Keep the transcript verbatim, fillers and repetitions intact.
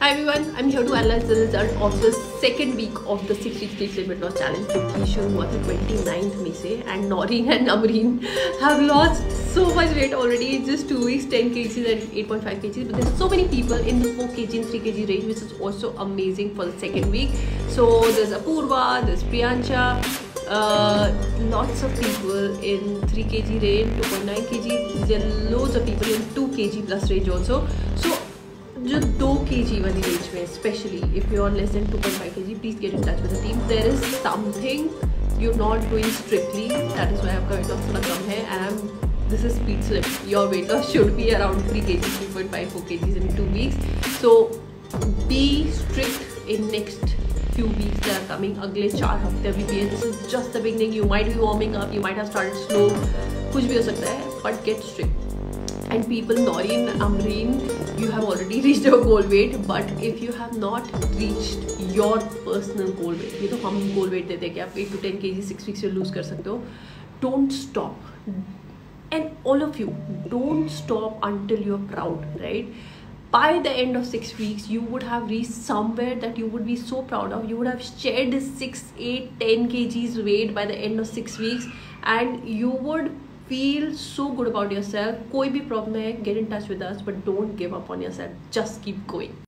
Hi everyone, I'm here to analyze the result of the second week of the six week sleep weight loss challenge जो कि शुरू हुआ था twenty-ninth में से, and Noreen and Amreen have lost so much weight already in just two weeks, ten kilograms and eight point five kilograms. But there's so many people in the four kilograms and three kilograms range, which is also amazing for the second week. So there's Apurva, there's Priyancha, uh, lots of people in three kilograms range, two point nine kilograms. There are loads of people in two kilograms plus range also. So जो दो KG वाली range में, specially if you are less than two point five KG, please get in touch with the team. There is something you not doing strictly, that is why आपका weight loss थोड़ा कम है. And this is speed slip. Your weight loss should be around three kgs, three point five four kgs in two weeks. So be strict in next few weeks that are coming. अगले चार हफ्ते अभी भी है. This is just the beginning. You might be warming up, you might have started slow, कुछ भी हो सकता है, but get strict. And people, Noreen, Amreen, you have already reached your goal weight, but if you have not reached your personal goal weight, ये तो हम goal weight देते हैं कि आप eight to ten kgs six weeks में lose कर सकते हो. Don't stop. And all of you, don't stop until you're proud, right? By the end of six weeks, you would have reached somewhere that you would be so proud of. You would have shared this six, eight, ten kgs weight by the end of six weeks, and you would feel so good about yourself. कोई भी problem है, get in touch with us, but don't give up on yourself. Just keep going.